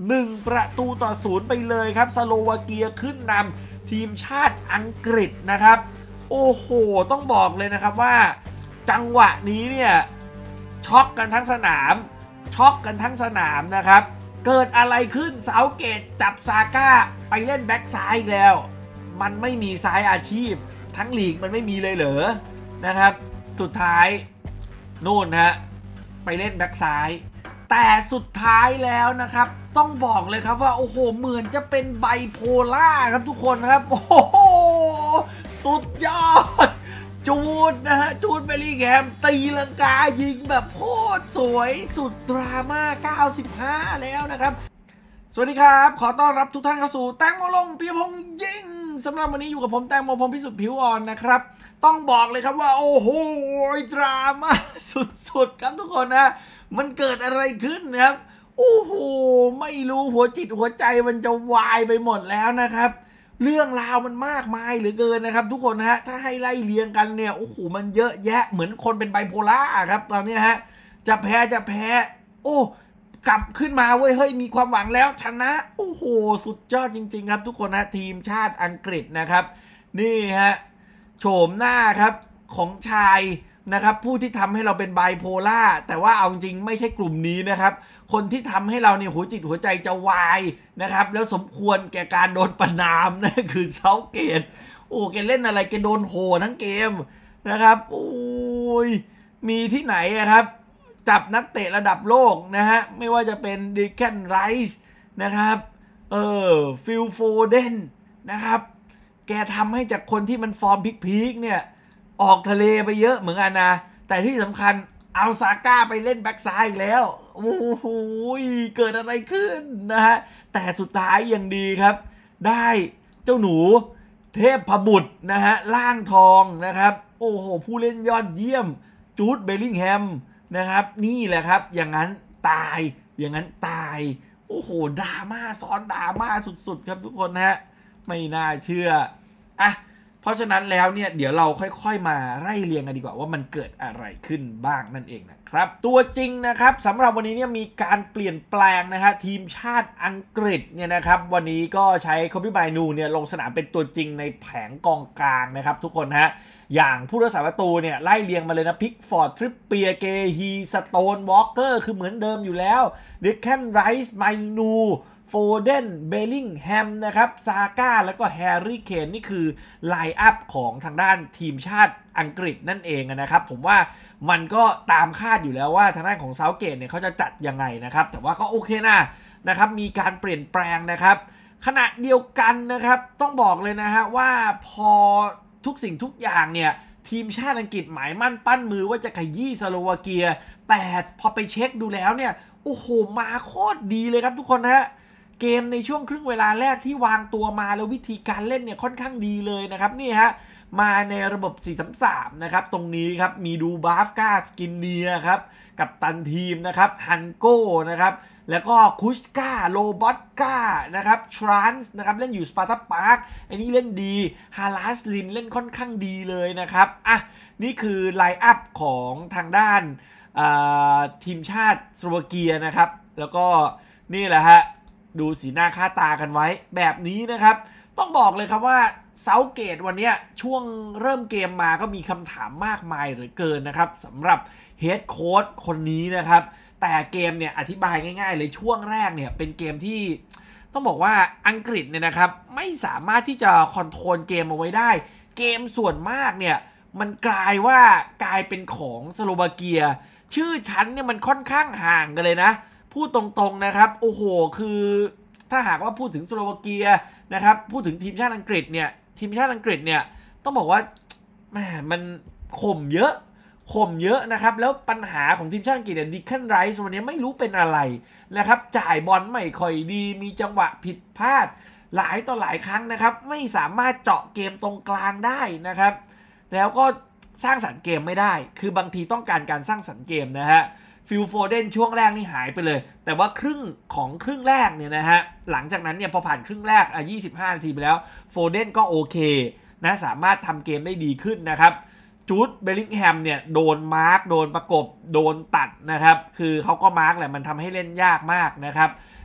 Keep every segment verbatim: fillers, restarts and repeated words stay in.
หนึ่งประตูต่อศูนย์ไปเลยครับสโลวาเกียขึ้นนำทีมชาติอังกฤษนะครับโอ้โหต้องบอกเลยนะครับว่าจังหวะนี้เนี่ยช็อกกันทั้งสนามช็อกกันทั้งสนามนะครับเกิดอะไรขึ้นเซาเกตจับซาก้าไปเล่นแบ็กซ้ายอีกแล้วมันไม่มีซ้ายอาชีพทั้งลีกมันไม่มีเลยเหรอนะครับสุดท้ายนู่นฮะไปเล่นแบ็กซ้ายแต่สุดท้ายแล้วนะครับต้องบอกเลยครับว่าโอ้โหเหมือนจะเป็นไบโพล่าครับทุกคนครับโอ้โหสุดยอดจูดนะฮะจูดเบลลิงแฮมตีลังกายิงแบบโคตรสวยสุดดราม่าเก้าสิบห้าแล้วนะครับสวัสดีครับขอต้อนรับทุกท่านเข้าสู่แตงโมลงปีพงษ์ยิงสำหรับวันนี้อยู่กับผมแตงโมพงษ์พิสุทธิ์ผิวอ่อนนะครับต้องบอกเลยครับว่าโอ้โหดราม่าสุดๆครับทุกคนนะมันเกิดอะไรขึ้นนะครับโอ้โหไม่รู้หัวจิตหัวใจมันจะวายไปหมดแล้วนะครับเรื่องราวมันมากมายเหลือเกินนะครับทุกคนนะฮะถ้าให้ไล่เรียงกันเนี่ยโอ้โหมันเยอะแยะเหมือนคนเป็นไบโพล่าครับตอนนี้ฮะจะแพ้จะแพ้โอ้กลับขึ้นมาเว้ยเฮ้ยมีความหวังแล้วชนะโอ้โหสุดยอดจริงๆครับทุกคนนะทีมชาติอังกฤษนะครับนี่ฮะโฉมหน้าครับของชายนะครับผู้ที่ทำให้เราเป็นไบโพล่าแต่ว่าเอาจริงไม่ใช่กลุ่มนี้นะครับคนที่ทำให้เราเนี่ยหัวจิตหัวใจจะวายนะครับแล้วสมควรแก่การโดนประณามนั่นคือเซาเกตโอ้แกเล่นอะไรแกโดนโหทั้งเกมนะครับโอ้ยมีที่ไหนครับจับนักเตะระดับโลกนะฮะไม่ว่าจะเป็นดิแคนไรส์นะครับเออฟิลโฟเดนนะครับแกทำให้จากคนที่มันฟอร์มพีคๆเนี่ยออกทะเลไปเยอะเหมือนกันนะแต่ที่สำคัญเอาซาก้าไปเล่นแบ็กซ้ายอีกแล้วโอ้โหเกิดอะไรขึ้นนะฮะแต่สุดท้ายยังดีครับได้เจ้าหนูเทพพบุตรนะฮะล่างทองนะครับโอ้โหผู้เล่นยอดเยี่ยมจูดเบลลิงแฮมนะครับนี่แหละครับอย่างนั้นตายอย่างนั้นตายโอ้โหดราม่าซ้อนดราม่าสุดๆครับทุกคนนะฮะไม่น่าเชื่ออ่ะเพราะฉะนั้นแล้วเนี่ยเดี๋ยวเราค่อยๆมาไล่เรียงกันดีกว่าว่ามันเกิดอะไรขึ้นบ้างนั่นเองนะครับตัวจริงนะครับสำหรับวันนี้เนี่ยมีการเปลี่ยนแปลงนะฮะทีมชาติอังกฤษเนี่ยนะครับวันนี้ก็ใช้โคบี้ไบนูเนี่ยลงสนามเป็นตัวจริงในแผงกองกลางนะครับทุกคนฮะอย่างผู้รักษาประตูเนี่ยไล่เรียงมาเลยนะพิกฟอร์ดทริปเปียเกฮีสโตนวอล์กเกอร์คือเหมือนเดิมอยู่แล้วดิแคนไรส์ไมนูโฟเดนเบลลิงแฮมนะครับซาก้าแล้วก็แฮร์รี่เคนนี่คือไลน์อัพของทางด้านทีมชาติอังกฤษนั่นเองนะครับผมว่ามันก็ตามคาดอยู่แล้วว่าทางด้านของเซาเกตเนี่ยเขาจะจัดยังไงนะครับแต่ว่าก็โอเคนะนะครับมีการเปลี่ยนแปลงนะครับขณะเดียวกันนะครับต้องบอกเลยนะฮะว่าพอทุกสิ่งทุกอย่างเนี่ยทีมชาติอังกฤษหมายมั่นปั้นมือว่าจะขยี้สโลวาเกียแต่พอไปเช็คดูแล้วเนี่ยโอ้โหมาโคตรดีเลยครับทุกคนนะฮะเกมในช่วงครึ่งเวลาแรกที่วางตัวมาแล้ววิธีการเล่นเนี่ยค่อนข้างดีเลยนะครับนี่ฮะมาในระบบ สี่ สาม สาม นะครับตรงนี้ครับมีดูบาฟกาสกินเนียครับกับตันทีมนะครับฮันโก้นะครับแล้วก็คุชกาโรบอตกานะครับทรานส์นะครับเล่นอยู่สปาร์ตาพาร์คอันนี้เล่นดีฮาลาสลินเล่นค่อนข้างดีเลยนะครับอ่ะนี่คือไลน์อัพของทางด้านทีมชาติสโลวาเกียนะครับแล้วก็นี่แหละฮะดูสีหน้าค่าตากันไว้แบบนี้นะครับต้องบอกเลยครับว่าเซาเกตวันนี้ช่วงเริ่มเกมมาก็มีคำถามมากมายเหลือเกินนะครับสำหรับเฮดโค้ชคนนี้นะครับแต่เกมเนี่ยอธิบายง่ายๆเลยช่วงแรกเนี่ยเป็นเกมที่ต้องบอกว่าอังกฤษเนี่ยนะครับไม่สามารถที่จะคอนโทรลเกมเอาไว้ได้เกมส่วนมากเนี่ยมันกลายว่ากลายเป็นของสโลวาเกียชื่อชั้นเนี่ยมันค่อนข้างห่างกันเลยนะพูดตรงๆนะครับโอ้โหคือถ้าหากว่าพูดถึงสโลวาเกียนะครับพูดถึงทีมชาติอังกฤษเนี่ยทีมชาติอังกฤษเนี่ยต้องบอกว่าแหมมันข่มเยอะข่มเยอะนะครับแล้วปัญหาของทีมชาติอังกฤษเนี่ยดิแคนไรส์วันนี้ไม่รู้เป็นอะไรนะครับจ่ายบอลไม่ค่อยดีมีจังหวะผิดพลาดหลายต่อหลายครั้งนะครับไม่สามารถเจาะเกมตรงกลางได้นะครับแล้วก็สร้างสรรค์เกมไม่ได้คือบางทีต้องการการสร้างสรรค์เกมนะฮะฟิลโฟเดนช่วงแรกนี่หายไปเลยแต่ว่าครึ่งของครึ่งแรกเนี่ยนะฮะหลังจากนั้นเนี่ยพอผ่านครึ่งแรกอ่ะยี่สิบห้านาทีไปแล้วโฟเดนก็โอเคนะสามารถทำเกมได้ดีขึ้นนะครับจูดเบลลิงแฮมเนี่ยโดนมาร์กโดนประกบโดนตัดนะครับคือเขาก็มาร์กแหละมันทำให้เล่นยากมากนะครับ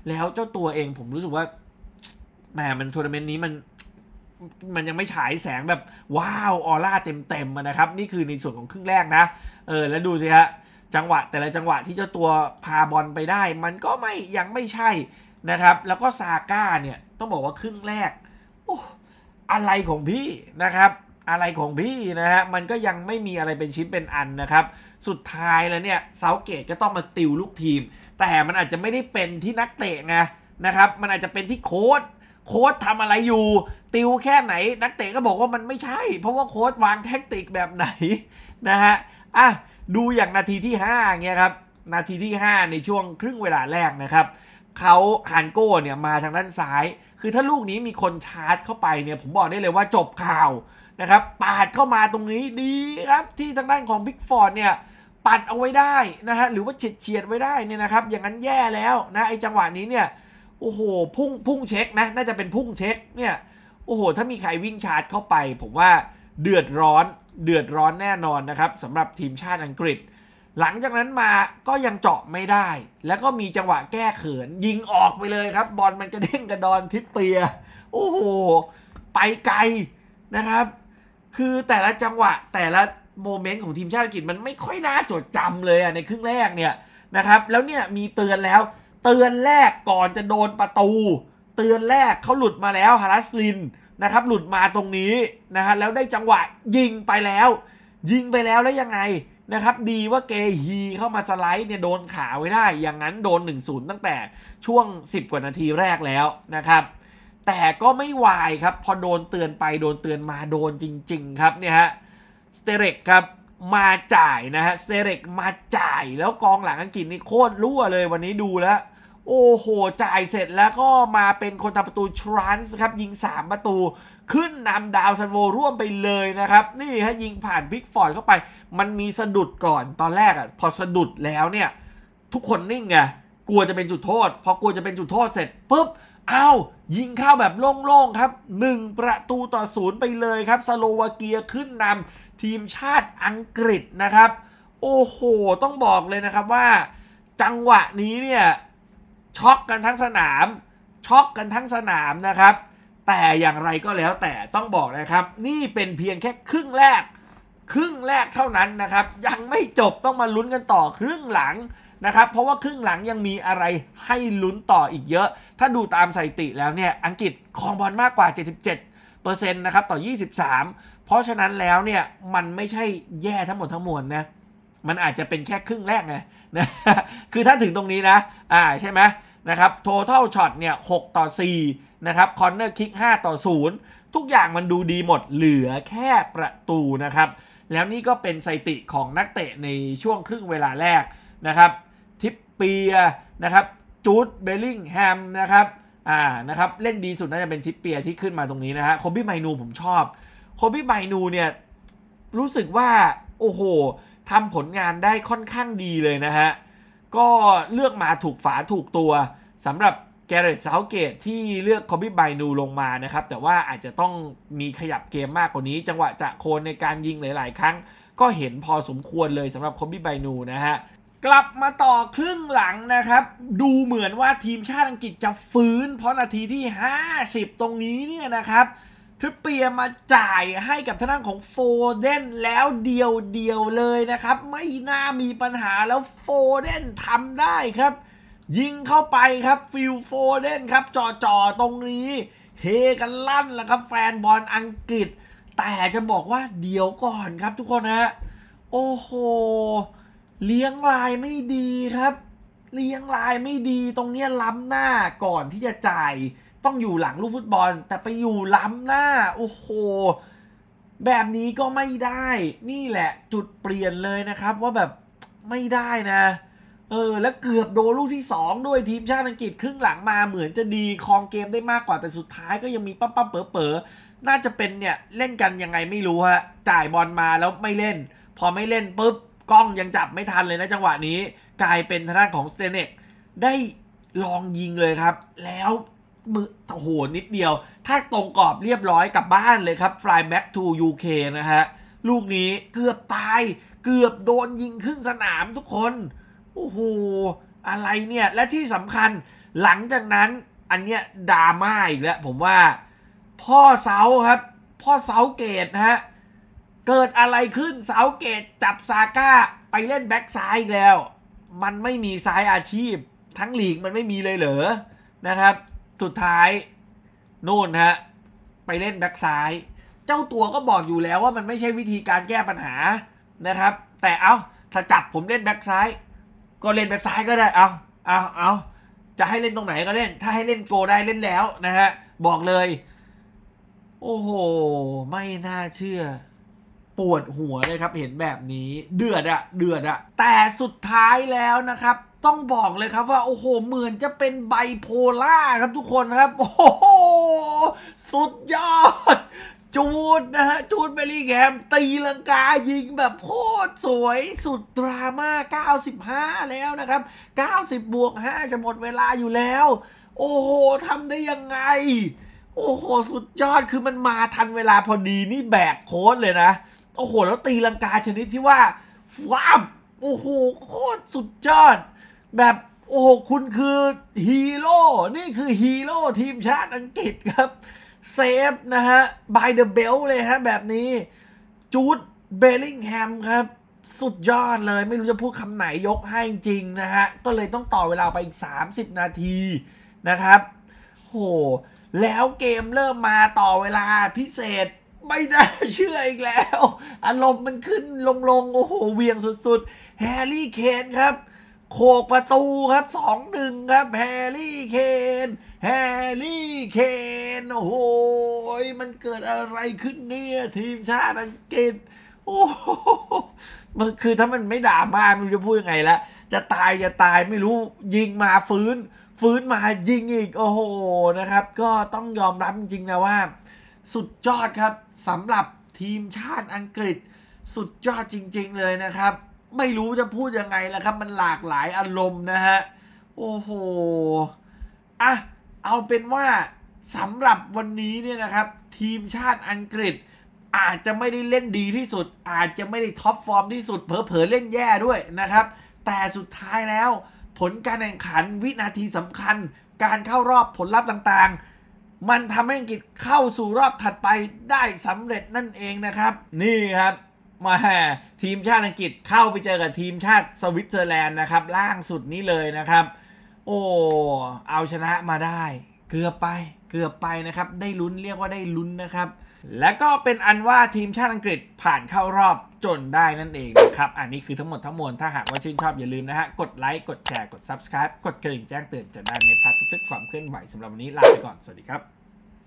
แล้วเจ้าตัวเองผมรู้สึกว่าแหมมันทัวร์นาเมนต์นี้มันมันยังไม่ฉายแสงแบบว้าวออร่าเต็มๆนะครับนี่คือในส่วนของครึ่งแรกนะเออแล้วดูสิฮะจังหวะแต่ละจังหวะที่เจ้าตัวพาบอลไปได้มันก็ไม่ยังไม่ใช่นะครับแล้วก็ซาก้าเนี่ยต้องบอกว่าครึ่งแรกโอ้อะไรของพี่นะครับอะไรของพี่นะฮะมันก็ยังไม่มีอะไรเป็นชิ้นเป็นอันนะครับสุดท้ายแล้วเนี่ยเซาเกตก็ต้องมาติวลูกทีมแต่มันอาจจะไม่ได้เป็นที่นักเตะไงนะครับมันอาจจะเป็นที่โค้ชโค้ชทำอะไรอยู่ติวแค่ไหนนักเตะก็บอกว่ามันไม่ใช่เพราะว่าโค้ชวางแท็กติกแบบไหนนะฮะอ่ะดูอย่างนาทีที่ห้าเงี้ยครับนาทีที่ห้าในช่วงครึ่งเวลาแรกนะครับเขาฮันโก้เนี่ยมาทางด้านซ้ายคือถ้าลูกนี้มีคนชาร์จเข้าไปเนี่ยผมบอกได้เลยว่าจบข่าวนะครับปาดเข้ามาตรงนี้ดีครับที่ทางด้านของพิกฟอร์ดเนี่ยปัดเอาไว้ได้นะฮะหรือว่าเฉียดเฉียดไว้ได้เนี่ยนะครับอย่างนั้นแย่แล้วนะไอจังหวะนี้เนี่ยโอ้โหพุ่งพุ่งเช็คนะน่าจะเป็นพุ่งเช็คเนี่ยโอ้โหถ้ามีใครวิ่งชาร์จเข้าไปผมว่าเดือดร้อนเดือดร้อนแน่นอนนะครับสำหรับทีมชาติอังกฤษหลังจากนั้นมาก็ยังเจาะไม่ได้แล้วก็มีจังหวะแก้เขินยิงออกไปเลยครับบอลมันกระเด้งกระดอนทิปเปียโอ้โหไปไกลนะครับคือแต่ละจังหวะแต่ละโมเมนต์ของทีมชาติอังกฤษมันไม่ค่อยน่าจดจำเลยอะในครึ่งแรกเนี่ยนะครับแล้วเนี่ยมีเตือนแล้วเตือนแรกก่อนจะโดนประตูเตือนแรกเขาหลุดมาแล้วฮารัสลินนะครับหลุดมาตรงนี้นะฮะแล้วได้จังหวะยิงไปแล้วยิงไปแล้วแล้วยังไงนะครับดีว่าเกฮีเข้ามาสไลด์เนี่ยโดนขาไว้ได้อย่างนั้นโดน หนึ่งศูนย์ ตั้งแต่ช่วงสิบกว่านาทีแรกแล้วนะครับแต่ก็ไม่วายครับพอโดนเตือนไปโดนเตือนมาโดนจริงๆครับเนี่ยฮะสเตเรกครับมาจ่ายนะฮะสเตเรกมาจ่ายแล้วกองหลังอังกฤษนี่โคตรรั่วเลยวันนี้ดูแล้วโอ้โหจ่ายเสร็จแล้วก็มาเป็นคนทำประตูทรานส์ครับยิงสามประตูขึ้นนำดาวซันโวร่วมไปเลยนะครับนี่ฮะยิงผ่านพิกฟอร์ดเข้าไปมันมีสะดุดก่อนตอนแรกอ่ะพอสะดุดแล้วเนี่ยทุกคนนิ่งไงกลัวจะเป็นจุดโทษพอกลัวจะเป็นจุดโทษเสร็จปุ๊บอ้าวยิงเข้าแบบโล่งๆครับหนึ่งประตูต่อศูนย์ไปเลยครับสโลวาเกียขึ้นนำทีมชาติอังกฤษนะครับโอ้โหต้องบอกเลยนะครับว่าจังหวะนี้เนี่ยช็อกกันทั้งสนามช็อกกันทั้งสนามนะครับแต่อย่างไรก็แล้วแต่ต้องบอกนะครับนี่เป็นเพียงแค่ครึ่งแรกครึ่งแรกเท่านั้นนะครับยังไม่จบต้องมาลุ้นกันต่อครึ่งหลังนะครับเพราะว่าครึ่งหลังยังมีอะไรให้ลุ้นต่ออีกเยอะถ้าดูตามสถิติแล้วเนี่ยอังกฤษครองบอลมากกว่า เจ็ดสิบเจ็ดเปอร์เซ็นต์ นะครับต่อยี่สิบสามเพราะฉะนั้นแล้วเนี่ยมันไม่ใช่แย่ทั้งหมดทั้งมวลนะมันอาจจะเป็นแค่ครึ่งแรกไงนะคือถ้าถึงตรงนี้นะอ่าใช่ไหมนะครับ total shot เนี่ยหกต่อสี่นะครับ corner kick ห้าต่อศูนย์ทุกอย่างมันดูดีหมดเหลือแค่ประตูนะครับแล้วนี่ก็เป็นสถิติของนักเตะในช่วงครึ่งเวลาแรกนะครับทิปเปียนะครับจูดเบลลิงแฮมนะครับอ่านะครับเล่นดีสุดน่าจะเป็นทิปเปียที่ขึ้นมาตรงนี้นะฮะโคบี้ไมนูผมชอบโคบี้ไมนูเนี่ยรู้สึกว่าโอ้โหทำผลงานได้ค่อนข้างดีเลยนะฮะก็เลือกมาถูกฝาถูกตัวสำหรับแกเรต เซาเกตที่เลือกโคบี้ไมนูลงมานะครับแต่ว่าอาจจะต้องมีขยับเกมมากกว่านี้จังหวะจะโคนในการยิงหลายๆครั้งก็เห็นพอสมควรเลยสำหรับโคบี้ไมนูนะฮะกลับมาต่อครึ่งหลังนะครับดูเหมือนว่าทีมชาติอังกฤษจะฟื้นเพราะนาทีที่ห้าสิบตรงนี้เนี่ยนะครับทริปเปียร์มาจ่ายให้กับทางด้านของโฟเดนแล้วเดียวเดียวเลยนะครับไม่น่ามีปัญหาแล้วโฟเดนทำได้ครับยิงเข้าไปครับฟิลโฟเดนครับจ่อๆตรงนี้เฮกันลั่นแล้วครับแฟนบอลอังกฤษแต่จะบอกว่าเดี๋ยวก่อนครับทุกคนนะโอ้โหเลี้ยงลายไม่ดีครับเลี้ยงลายไม่ดีตรงนี้ล้ำหน้าก่อนที่จะจ่ายต้องอยู่หลังลูกฟุตบอลแต่ไปอยู่ล้ำหน้าโอ้โหแบบนี้ก็ไม่ได้นี่แหละจุดเปลี่ยนเลยนะครับว่าแบบไม่ได้นะเออแล้วเกือบโดนลูกที่สองด้วยทีมชาติอังกฤษครึ่งหลังมาเหมือนจะดีครองเกมได้มากกว่าแต่สุดท้ายก็ยังมีปั๊มปั๊มเป๋อเป๋อน่าจะเป็นเนี่ยเล่นกันยังไงไม่รู้ฮะจ่ายบอลมาแล้วไม่เล่นพอไม่เล่นปุ๊บกล้องยังจับไม่ทันเลยนะจังหวะนี้กลายเป็นทางด้านของสเตเน็กได้ลองยิงเลยครับแล้วมือโอ้โหนิดเดียวถ้าตรงกรอบเรียบร้อยกลับบ้านเลยครับ fly back to ยู เค นะฮะลูกนี้เกือบตายเกือบโดนยิงครึ่งสนามทุกคนโอ้โหอะไรเนี่ยและที่สำคัญหลังจากนั้นอันเนี้ยดราม่าอีกแล้วผมว่าพ่อเซาครับพ่อเซาเกตนะฮะเกิดอะไรขึ้นเซาเกตจับซาก้าไปเล่นแบ็กซ้ายอีกแล้วมันไม่มีซ้ายอาชีพทั้งลีกมันไม่มีเลยเหรอนะครับสุดท้ายนู่นฮะไปเล่นแบ็กซ้ายเจ้าตัวก็บอกอยู่แล้วว่ามันไม่ใช่วิธีการแก้ปัญหานะครับแต่เอาถ้าจับผมเล่นแบ็กซ้ายก็เล่นแบ็กซ้ายก็ได้เอาเอาเอาจะให้เล่นตรงไหนก็เล่นถ้าให้เล่นโกได้เล่นแล้วนะฮะบอกเลยโอ้โหไม่น่าเชื่อปวดหัวเลยครับเห็นแบบนี้เดือดอะเดือดอะแต่สุดท้ายแล้วนะครับต้องบอกเลยครับว่าโอ้โหเหมือนจะเป็นไบโพล่าครับทุกคนครับโอ้โหสุดยอดจูดนะฮะจูดเบลลิงแฮมตีลังกายิงแบบโคตรสวยสุดดราม่าเก้าสิบห้าแล้วนะครับเก้าสิบบวกห้าจะหมดเวลาอยู่แล้วโอ้โหทำได้ยังไงโอ้โหสุดยอดคือมันมาทันเวลาพอดีนี่แบกโค้ดเลยนะโอ้โหแล้วตีลังกาชนิดที่ว่าฟ้าโอ้โหโคตรสุดยอดแบบโอ้โหคุณคือฮีโร่นี่คือฮีโร่ทีมชาติอังกฤษครับเซฟนะฮะ by the bell เลยฮะแบบนี้จูดเบลลิงแฮมครับสุดยอดเลยไม่รู้จะพูดคำไหนยกให้จริงนะฮะก็เลยต้องต่อเวลาไปอีกสามสิบนาทีนะครับโหแล้วเกมเริ่มมาต่อเวลาพิเศษไม่ได้เชื่ออีกแล้วอารมณ์มันขึ้นลงๆโอ้โหเวียงสุดๆแฮร์รี่เคนครับโขกประตูครับ สองหนึ่ง ครับแฮร์รี่เคนแฮร์รี่เคนโอ้โหมันเกิดอะไรขึ้นเนี่ยทีมชาติอังกฤษโอ้โหมันคือถ้ามันไม่ด่ามาไม่รู้จะพูดยังไงละจะตายจะตายไม่รู้ยิงมาฟื้นฟื้นมายิงอีกโอ้โหนะครับก็ต้องยอมรับจริงๆนะว่าสุดยอดครับสำหรับทีมชาติอังกฤษสุดยอดจริงๆเลยนะครับไม่รู้จะพูดยังไงแล้วครับมันหลากหลายอารมณ์นะฮะโอ้โหอ่ะเอาเป็นว่าสำหรับวันนี้เนี่ยนะครับทีมชาติอังกฤษอาจจะไม่ได้เล่นดีที่สุดอาจจะไม่ได้ท็อปฟอร์มที่สุดเผลอๆเล่นแย่ด้วยนะครับแต่สุดท้ายแล้วผลการแข่งขันวินาทีสำคัญการเข้ารอบผลลัพธ์ต่างๆมันทำให้อังกฤษเข้าสู่รอบถัดไปได้สำเร็จนั่นเองนะครับนี่ครับมาทีมชาติอังกฤษเข้าไปเจอกับทีมชาติสวิตเซอร์แลนด์นะครับล่างสุดนี้เลยนะครับโอ้เอาชนะมาได้เกือบไปเกือบไปนะครับได้ลุ้นเรียกว่าได้ลุ้นนะครับและก็เป็นอันว่าทีมชาติอังกฤษผ่านเข้ารอบจนได้นั่นเองนะครับอันนี้คือทั้งหมดทั้งมวลถ้าหากว่าชื่นชอบอย่าลืมนะฮะกดไลค์กดแชร์กด ซับสไครบ์ กดกระดิ่งแจ้งเตือนจะได้ไม่พลาดทุกๆความเคลื่อนไหวสำหรับวันนี้ลาไปก่อนสวัสดีครับ